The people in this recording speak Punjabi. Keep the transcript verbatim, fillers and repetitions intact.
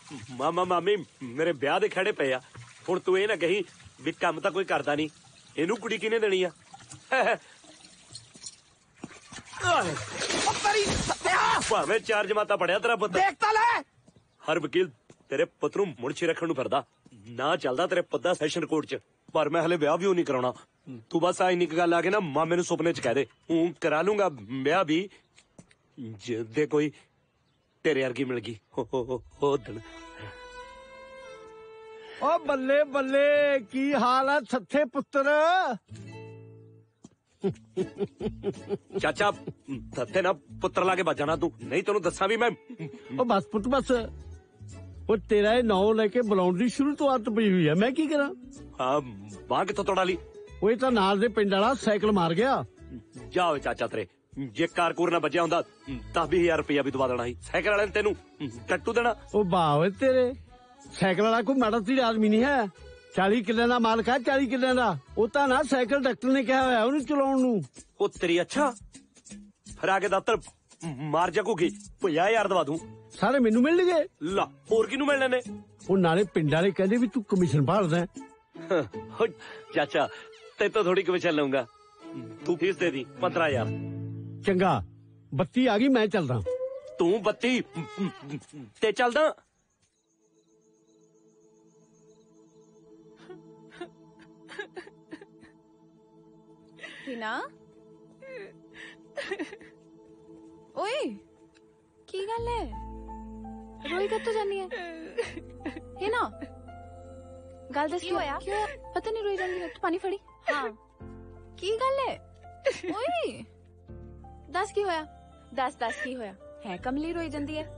ਮਾਮਾ ਮਾਮੀ ਮੇਰੇ ਵਿਆਹ ਦੇ ਖੜੇ ਪਏ ਆ। ਹੁਣ ਤੂੰ ਇਹ ਨਾ ਕਹੀਂ ਵੀ ਕੰਮ ਤਾਂ ਕੋਈ ਕਰਦਾ ਨਹੀਂ, ਇਹਨੂੰ ਕੁੜੀ ਕਿਹਨੇ ਦੇਣੀ ਆ? ਭਾਵੇਂ ਚਾਰ ਜਮਾਤਾਂ ਪੜਿਆ ਤੇਰਾ ਪੁੱਤ, ਦੇਖ ਤਾਂ ਲੈ। ਹਰ ਵਕੀਲ ਤੇਰੇ ਪੁੱਤ ਨੂੰ ਮੁਨਸ਼ੀ ਰੱਖਣ ਨੂੰ ਫਿਰਦਾ, ਨਾ ਚੱਲਦਾ ਤੇਰੇ ਪੁੱਤ ਦਾ ਸੈਸ਼ਨ ਕੋਰਟ ਚ। ਪਰ ਮੈਂ ਹਲੇ ਵਿਆਹ ਵੀ ਉਹ ਨਹੀਂ ਕਰਾਉਣਾ। ਤੂੰ ਬਸ ਆ ਇੰਨੀ ਕੁ ਗੱਲ ਆ ਕੇ ਨਾ ਮਾਮੇ ਨੂੰ ਸੁਪਨੇ ਚ ਕਹਿ ਦੇ, ਹੂੰ ਕਰਾ ਲੂੰਗਾ ਵਿਆਹ ਵੀ ਜੇ ਕੋਈ ਤੇਰੇ ਵਰਗੀ ਮਿਲ ਗਈ ਉਹ ਦਿਨ। ਓ ਬੱਲੇ ਬੱਲੇ, ਕੀ ਹਾਲ ਹੈ ਸੱਥੇ ਪੁੱਤਰ? ਚਾਚਾ ਤੱਤੇ ਨਾ ਪੁੱਤਰ ਲਾ ਕੇ ਵੱਜ ਜਾਣਾ ਤੂੰ, ਨਹੀਂ ਤੈਨੂੰ ਦੱਸਾਂ ਵੀ ਮੈਂ। ਉਹ ਬਸ ਪੁੱਤ ਬਸ, ਉਹ ਤੇਰਾ ਇਹ ਨਾਂ ਲੈ ਕੇ ਬੁਲਾਉਣ ਦੀ ਸ਼ੁਰੂ ਤੋਂ ਆਦਤ ਪਈ ਹੋਈ ਹੈ, ਮੈਂ ਕੀ ਕਰਾਂ? ਹਾਂ ਬਾਂਹ ਕਿੱਥੋਂ ਤੋੜਾ ਲਈ? ਉਹ ਤਾਂ ਨਾਲ ਦੇ ਪਿੰਡ ਵਾਲਾ ਸਾਈਕਲ ਮਾਰ ਗਿਆ। ਜਾਓ ਚਾਚਾ ਤੇਰੇ, ਜੇ ਕਾਰਕੂਰ ਨਾ ਵੱਜਿਆ ਹੁੰਦਾ ਦਸ ਵੀਹ ਹਜ਼ਾਰ ਰੁਪਇਆ ਵੀ ਦਵਾ ਦੇਣਾ ਸੀ। ਸਾਈਕਲ ਵਾਲੇ ਨੇ ਤੈਨੂੰ ਟੱਟੂ ਦੇਣਾ। ਉਹ ਵਾਹ ਓਏ ਤੇਰੇ, ਸਾਈਕਲ ਵਾਲਾ ਕੋਈ ਮਾੜਾ ਧੀਰ ਆਦਮੀ ਨਹੀਂ ਹੈ। ਚਾਲੀ ਕਿੱਲਿਆਂ ਦਾ ਮਾਲਕ ਹੈ, ਚਾਲੀ ਕਿੱਲਿਆਂ ਦਾ। ਉਹ ਤਾਂ ਨਾ ਸਾਈਕਲ ਡਾਕਟਰ ਨੇ ਕਿਹਾ ਹੋਇਆ ਉਹਨੂੰ ਚਲਾਉਣ ਨੂੰ। ਉਹ ਤੇਰੀ ਅੱਛਾ, ਫਿਰ ਆ ਕੇ ਦਫ਼ਤਰ ਮਾਰ ਜਾਗੂਗੀ, ਪੰਜਾਹ ਹਜ਼ਾਰ ਦਵਾ ਦੂੰ। ਸਾਰੇ ਮੈਨੂੰ ਮਿਲ ਗਏ। ਲਾ ਹੋਰ ਕਿਹਨੂੰ ਮਿਲਣੇ ਨੇ? ਉਹ ਨਾਲੇ ਪਿੰਡ ਵਾਲੇ ਕਹਿੰਦੇ ਵੀ ਤੂੰ ਕਮਿਸ਼ਨ ਭਾਲਦਾ। ਚਾਚਾ ਤੈਨੂੰ ਥੋੜੀ ਕਮਿਸ਼ਨ ਲਊਂਗਾ, ਤੂੰ ਫੀਸ ਦੇ ਦੀ ਪੰਦਰਾਂ ਹਜ਼ਾਰ। ਚੰਗਾ, ਬੱਤੀ ਆ ਗਈ, ਮੈਂ ਚੱਲਦਾ। ਤੂੰ ਬੱਤੀ ਤੇ ਚੱਲਦਾ? हीना ओए की गल है, रोई कद तो जानी है? हीना गल दस, क्यों होया? क्यों पता नहीं रोई जानी है? तू पानी फड़ी। हाँ की गल है? ओए दस की होया? दस दस की होया है? कमली रोई जांदी है?